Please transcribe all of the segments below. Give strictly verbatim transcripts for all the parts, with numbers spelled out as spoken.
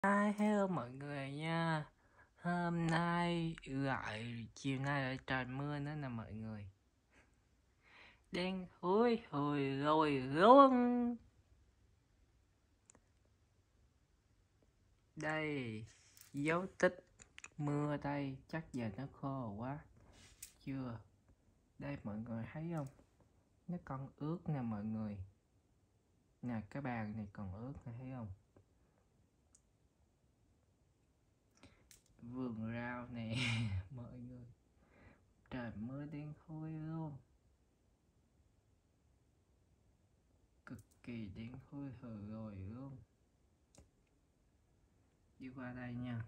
Hi, hello mọi người nha. Hôm nay lại chiều nay lại trời mưa nữa nè mọi người. Đen hối hồi rồi luôn. Đây, dấu tích mưa đây, chắc giờ nó khô quá. Chưa. Đây mọi người thấy không? Nó còn ướt nè mọi người. Nè cái bàn này còn ướt nè thấy không? Vườn rau nè mọi người. Trời mưa đen thui luôn. Cực kỳ đen thui hừ rồi luôn. Đi qua đây nha.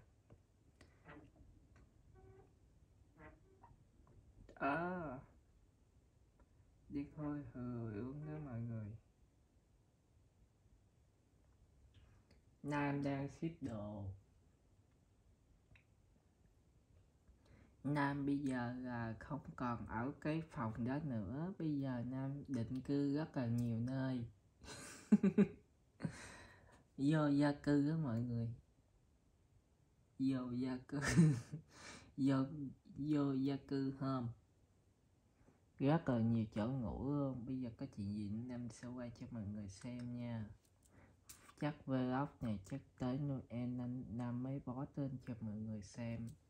À, đi thôi hừ uống đó mọi người. Nam đang ship đồ. Nam bây giờ là không còn ở cái phòng đó nữa. Bây giờ Nam định cư rất là nhiều nơi. Vô gia cư đó mọi người. Vô gia cư. vô, vô gia cư hôm. Rất là nhiều chỗ ngủ luôn. Bây giờ có chuyện gì Nam sẽ quay cho mọi người xem nha. Chắc vlog này chắc tới Noel Nam mới bó tên cho mọi người xem.